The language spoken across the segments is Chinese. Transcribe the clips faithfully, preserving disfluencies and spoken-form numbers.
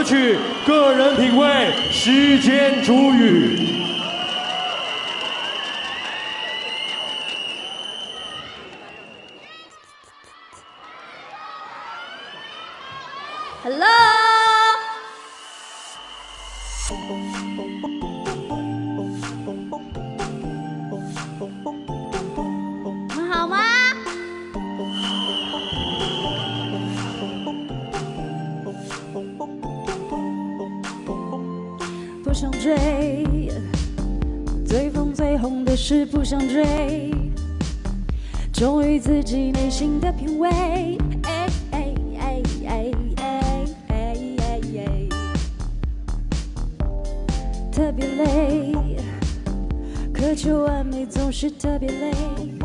曲《个人品味》时间煮雨。 Hello， 你们好吗？不想追，最疯最红的是不想追，忠于自己内心的品味。哎哎哎哎哎哎哎哎，特别累，渴求完美总是特别累，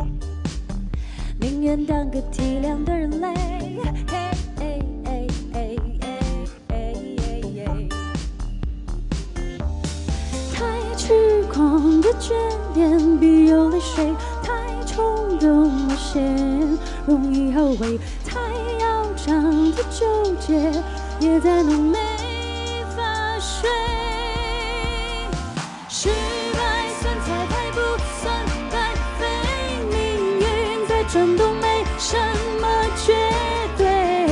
宁愿当个体谅的人类。哎哎哎哎哎哎哎，太痴狂的眷恋，必有泪水。 冲动冒险，容易后悔；太要强的纠结，也在弄没法睡。失败算彩排，不算白费。命运在转动，没什么绝对。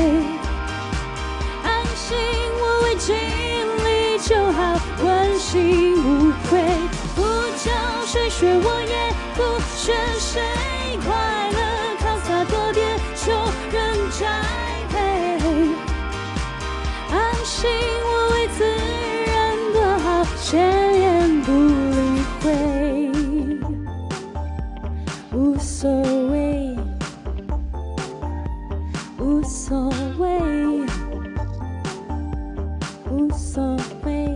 安心我为尽力就好，问心无愧。不教谁学，我也不学谁。 快乐靠洒脱点，就人栽培。安心我为自然多好，闲言不理会，无所谓，无所谓，无所谓，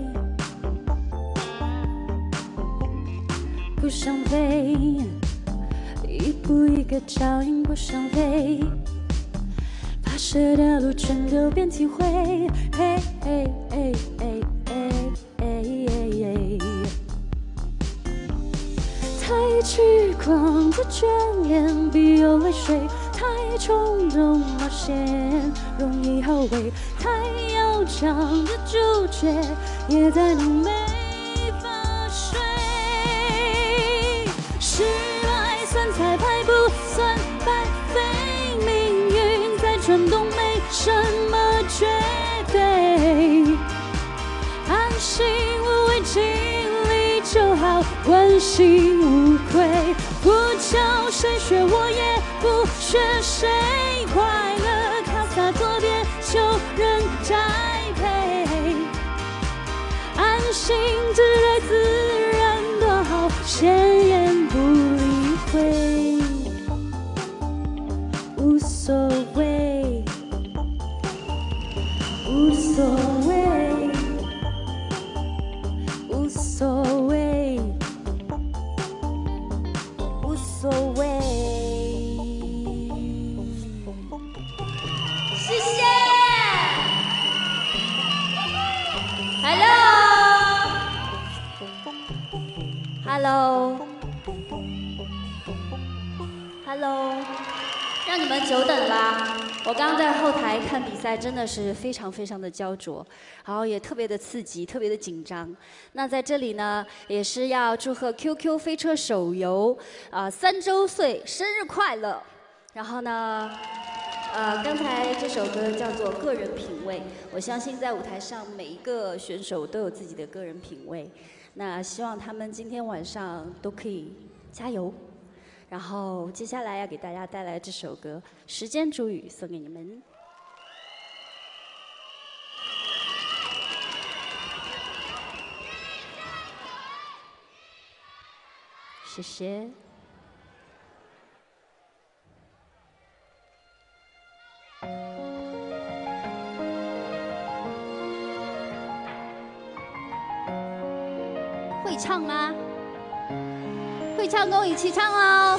不想飞。 一步一个脚印不想飞，跋涉的路全都变体会。嘿嘿嘿嘿嘿嘿嘿，太痴狂的眷恋，必有泪水；太冲动冒险，容易后悔；太要强的纠结，也在弄没法睡。是。 算彩排不算白费，命运在转动，没什么绝对。安心我为尽力就好，问心无愧。不教谁学，我也不学谁。快乐靠洒脱点，就人栽培。安心自对自然多好，闲言不理。 无所谓，无所谓，无所谓，无所谓。谢谢。Hello，Hello。 Hello， 让你们久等啦！我刚刚在后台看比赛，真的是非常非常的焦灼，然后也特别的刺激，特别的紧张。那在这里呢，也是要祝贺 Q Q 飞车手游啊、呃、三周岁生日快乐！然后呢，呃，刚才这首歌叫做《个人品味》，我相信在舞台上每一个选手都有自己的个人品味。那希望他们今天晚上都可以加油。 然后接下来要给大家带来这首歌《时间煮雨》，送给你们。谢谢。会唱吗？ 会唱跟我一起唱哦。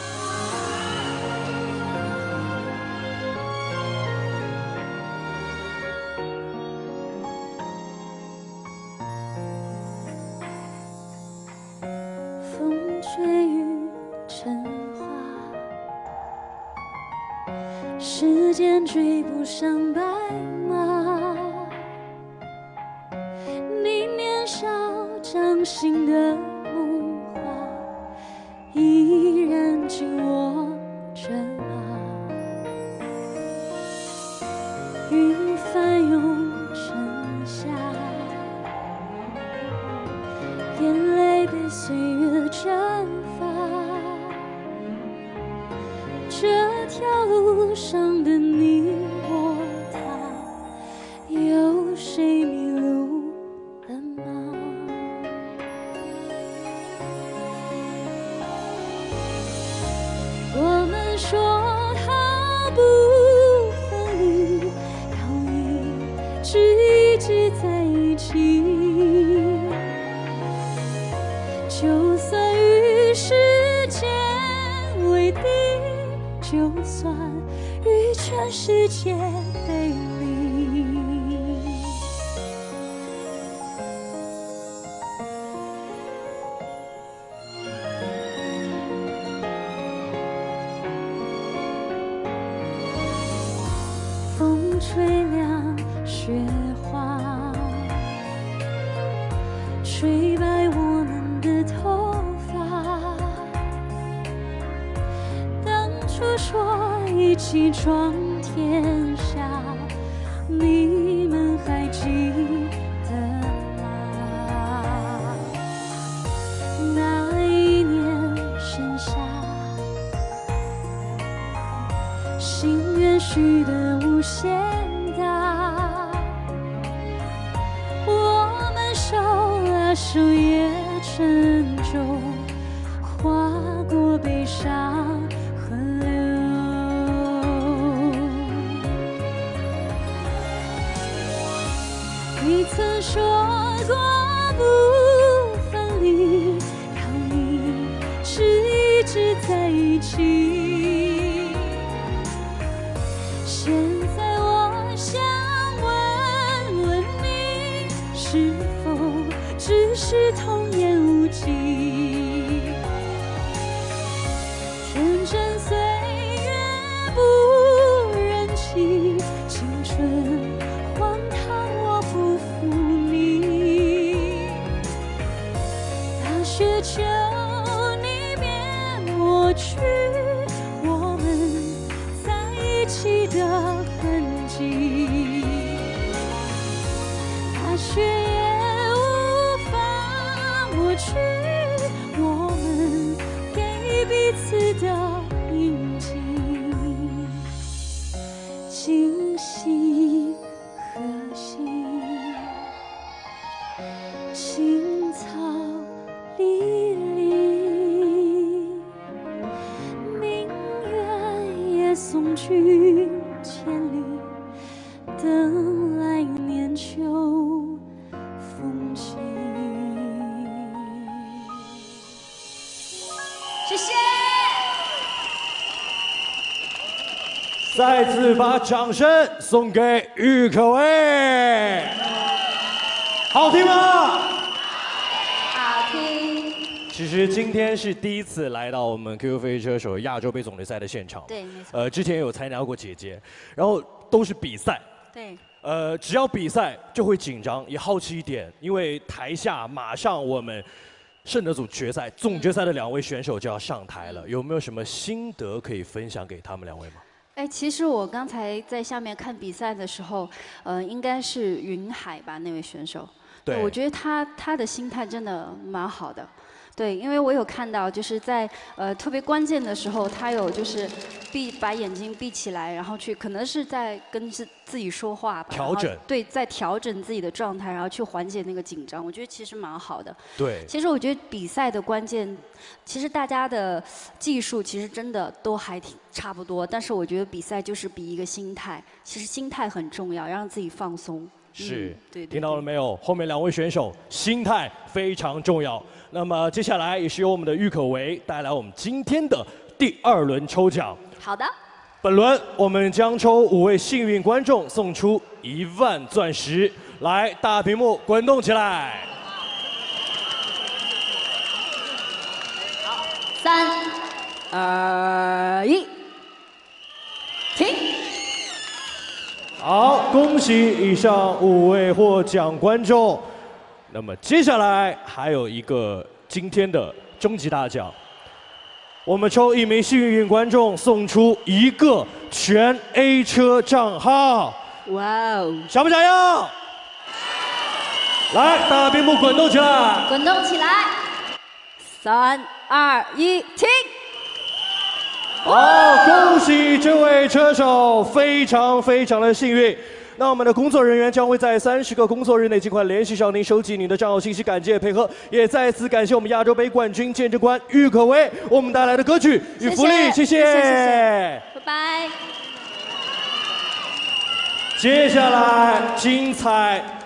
风吹雨成花，时间追不上白马。 年少掌心的梦话，依然紧握着吗？云翻涌成夏，眼泪被岁月蒸发。这条路上的你我他，有谁迷路了吗？我们说好不分离，要一直一直在一起。就算与时间为敌，就算与全世界背离。风吹凉雪花，吹白我们的头发。当初说一起闯天下，你们还记得吗？那一年盛夏，心愿许得无限大，我们手拉手也沉重，划过悲伤河流。你曾说过不分离，要一直一直在一起。现在我想问问你，是否只是童言无忌？天真岁月不忍欺，青春荒唐我不负你。大雪求你别抹去我们在一起的痕迹，大雪也无法抹去我们给彼此的印记。今夕何夕，青草离离，明月也送君千里，等来年秋风起。谢谢。 再次把掌声送给郁可唯，好听吗？ 好听。 其实今天是第一次来到我们 Q Q 飞车手亚洲杯总决赛的现场。 对，没错。 呃，之前有参加过姐姐，然后都是比赛。 对。 呃，只要比赛就会紧张，也好奇一点，因为台下马上我们胜得组决赛、总决赛的两位选手就要上台了，有没有什么心得可以分享给他们两位吗？ 哎，其实我刚才在下面看比赛的时候，呃，应该是云海吧，那位选手。 对， 我觉得他他的心态真的蛮好的。对，因为我有看到，就是在呃特别关键的时候，他有就是闭把眼睛闭起来，然后去可能是在跟自自己说话吧， 调整， 对，在调整自己的状态，然后去缓解那个紧张。我觉得其实蛮好的。 对， 其实我觉得比赛的关键，其实大家的技术其实真的都还挺差不多，但是我觉得比赛就是比一个心态，其实心态很重要，让自己放松。 是， 嗯、对, 对, 对， 听到了没有？后面两位选手心态非常重要。那么接下来也是由我们的郁可唯带来我们今天的第二轮抽奖。 好的。 本轮我们将抽五位幸运观众，送出一万钻石。来，大屏幕滚动起来。 好，三、二、一，停。 好，恭喜以上五位获奖观众。 那么接下来还有一个今天的终极大奖，我们抽一名幸运观众送出一个全 A 车账号。 哇哦！ 想不想要？来，大屏幕滚动起来！ 滚动起来！三二一，停！ 好，恭喜这位车手，非常非常的幸运。那我们的工作人员将会在三十个工作日内尽快联系上您，收集您的账号信息，感谢配合，也再次感谢我们亚洲杯冠军见证官郁可唯我们带来的歌曲与福利，谢谢， 谢谢，谢谢，拜拜。 接下来精彩